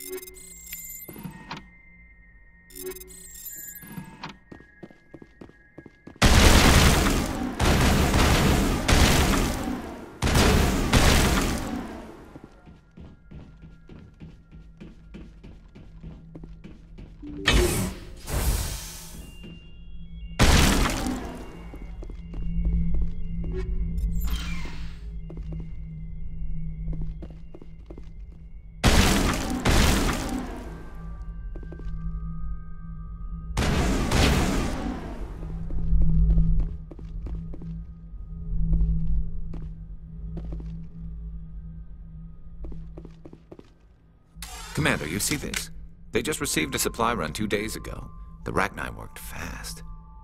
Commander, you see this? They just received a supply run 2 days ago. The Rachni worked fast.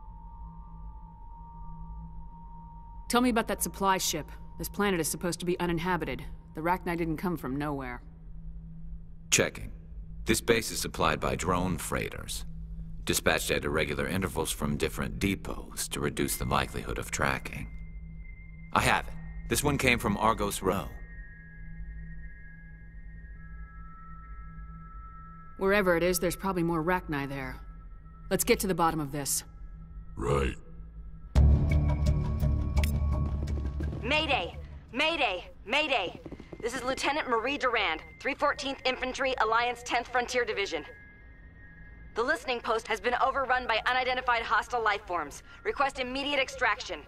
Tell me about that supply ship. This planet is supposed to be uninhabited. The Rachni didn't come from nowhere. Checking. This base is supplied by drone freighters, dispatched at irregular intervals from different depots to reduce the likelihood of tracking. I have it. This one came from Argos Row. Wherever it is, there's probably more Rachni there. Let's get to the bottom of this. Right. Mayday! Mayday! Mayday! This is Lieutenant Marie Durand, 314th Infantry, Alliance 10th Frontier Division. The listening post has been overrun by unidentified hostile life forms. Request immediate extraction.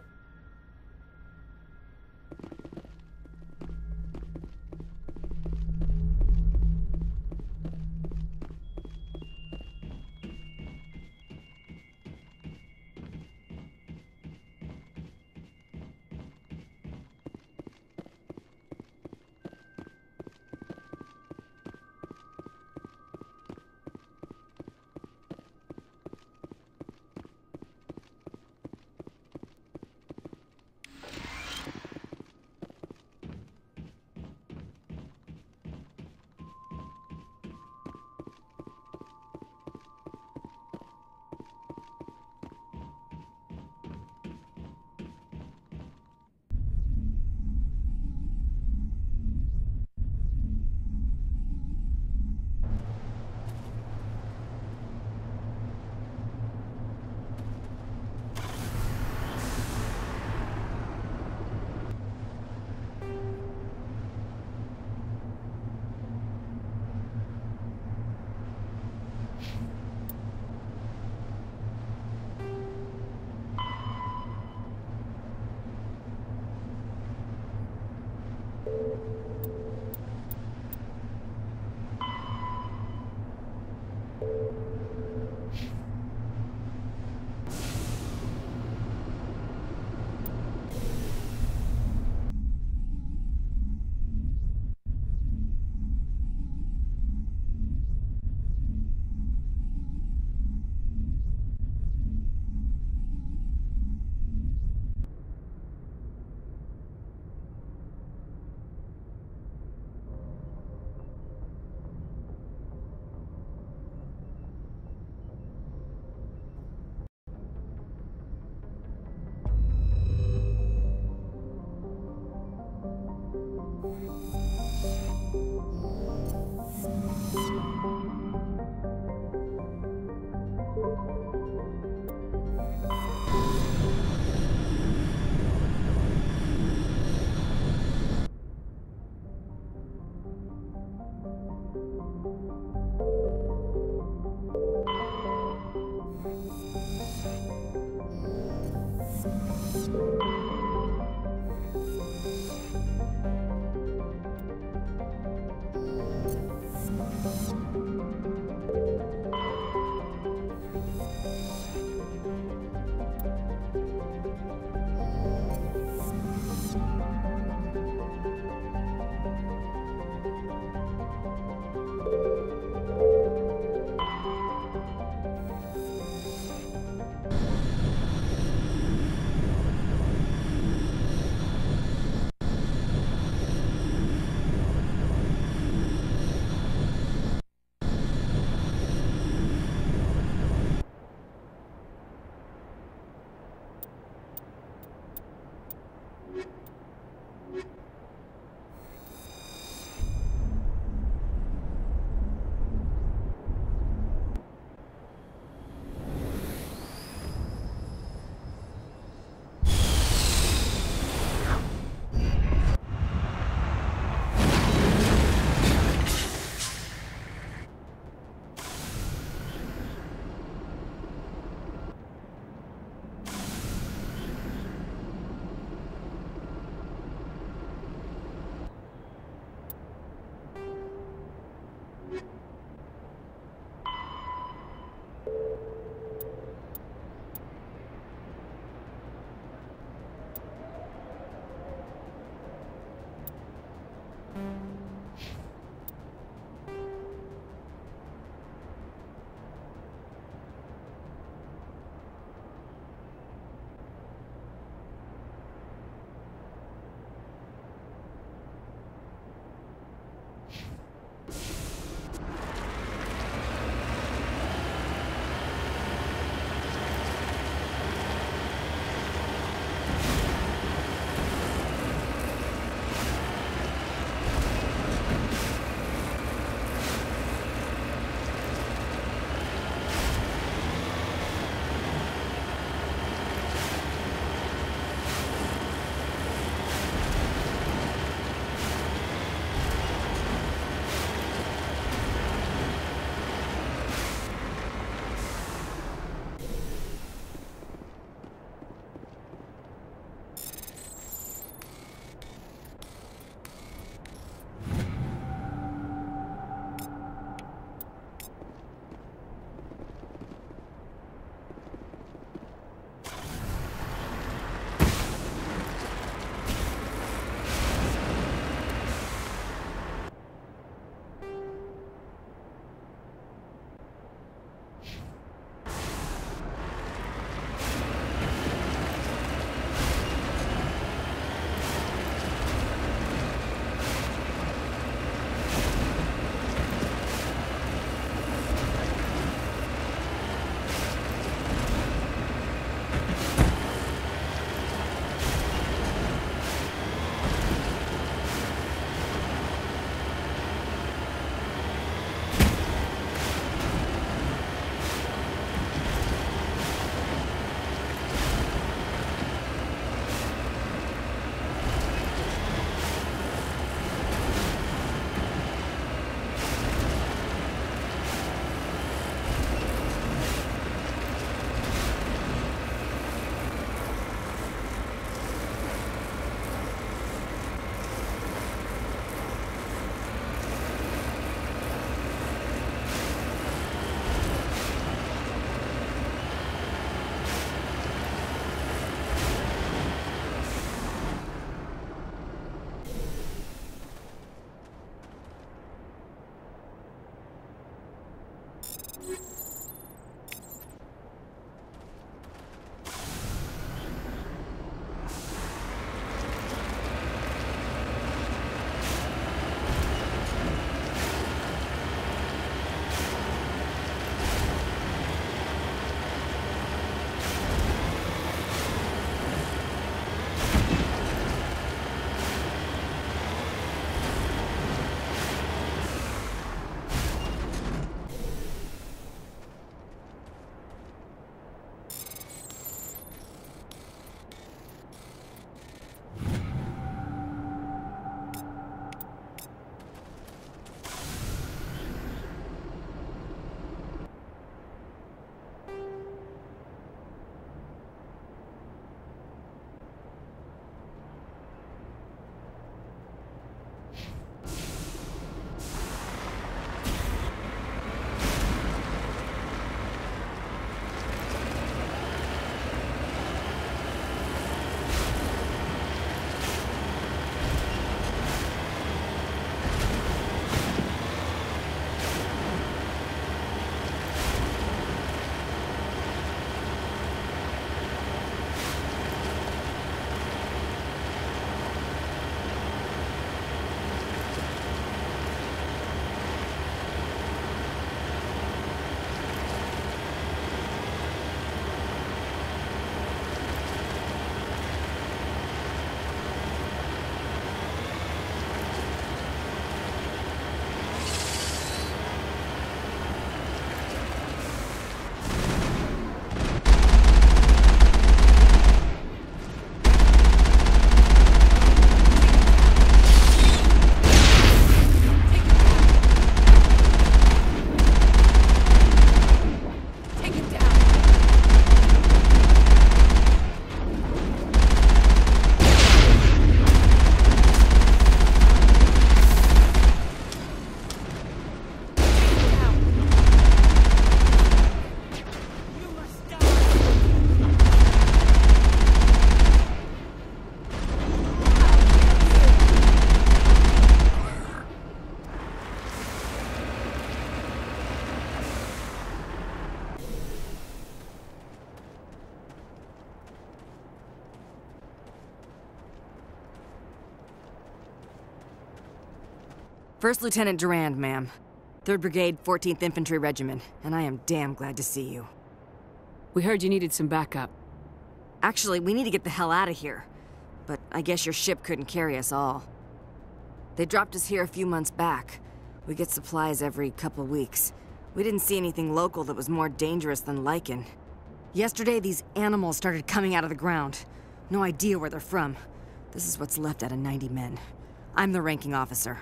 First Lieutenant Durand, ma'am. 3rd Brigade, 14th Infantry Regiment, and I am damn glad to see you. We heard you needed some backup. Actually, we need to get the hell out of here. But I guess your ship couldn't carry us all. They dropped us here a few months back. We get supplies every couple weeks. We didn't see anything local that was more dangerous than lichen. Yesterday, these animals started coming out of the ground. No idea where they're from. This is what's left out of 90 men. I'm the ranking officer.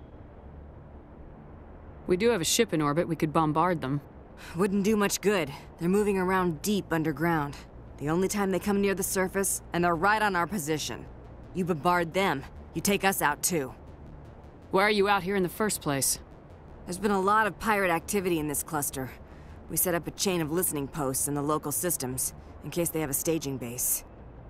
We do have a ship in orbit. We could bombard them. Wouldn't do much good. They're moving around deep underground. The only time they come near the surface, and they're right on our position. You bombard them, you take us out too. Why are you out here in the first place? There's been a lot of pirate activity in this cluster. We set up a chain of listening posts in the local systems, in case they have a staging base.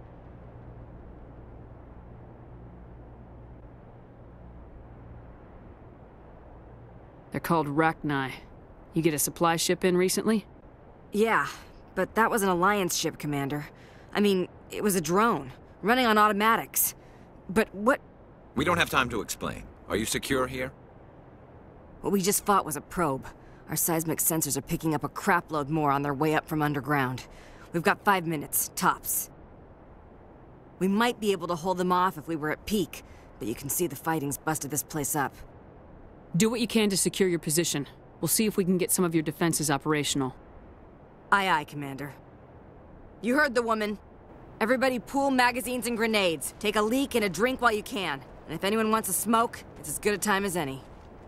They're called Rachni. You get a supply ship in recently? Yeah, but that was an Alliance ship, Commander. I mean, it was a drone, running on automatics. But what... We don't have time to explain. Are you secure here? What we just fought was a probe. Our seismic sensors are picking up a crapload more on their way up from underground. We've got 5 minutes, tops. We might be able to hold them off if we were at peak, but you can see the fighting's busted this place up. Do what you can to secure your position. We'll see if we can get some of your defenses operational. Aye, aye, Commander. You heard the woman. Everybody pool magazines and grenades. Take a leak and a drink while you can. And if anyone wants a smoke, it's as good a time as any.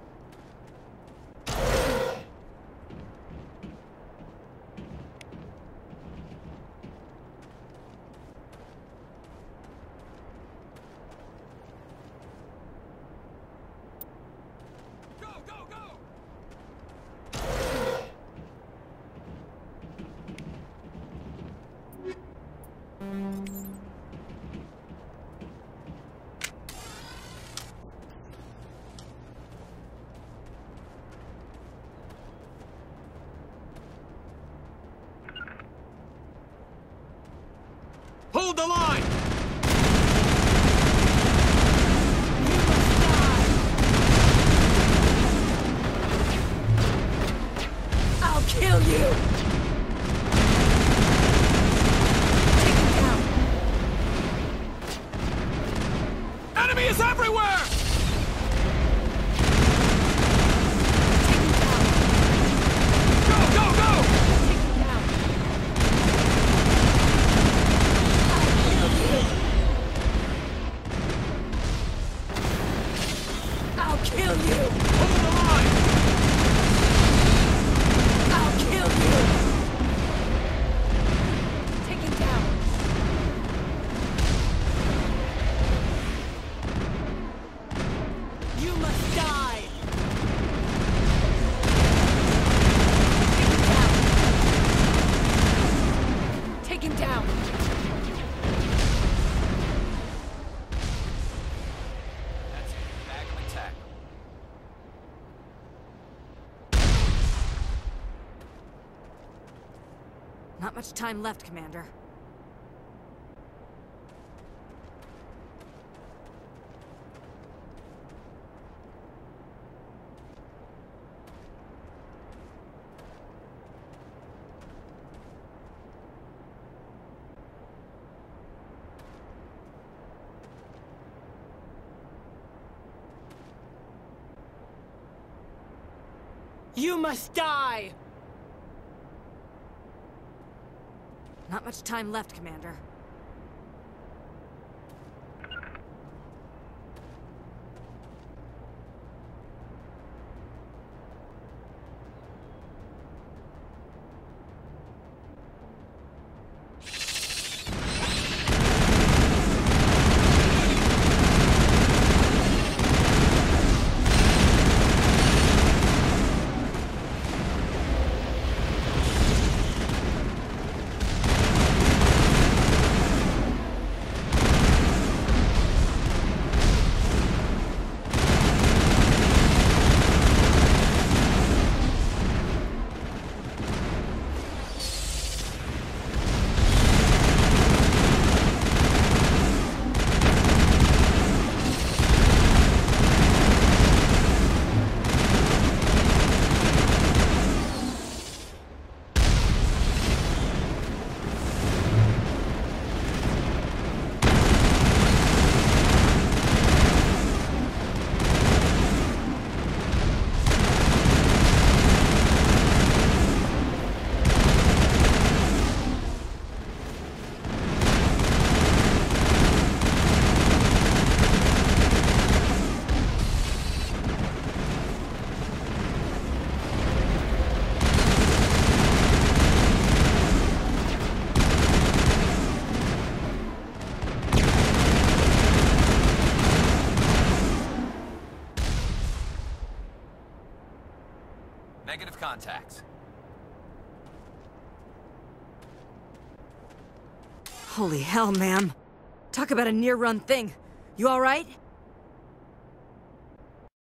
Hold the line! I'll kill you! Take him down! Enemy is everywhere! Take him down! Go, go, go! Take him down! I'll kill you! Hold the line! I'll kill you! Take him down! You must die! Take him down! Take him down! That's it. Bag him and tackle. Not much time left, Commander. You must die! Not much time left, Commander. Negative contacts. Holy hell, ma'am. Talk about a near-run thing. You all right?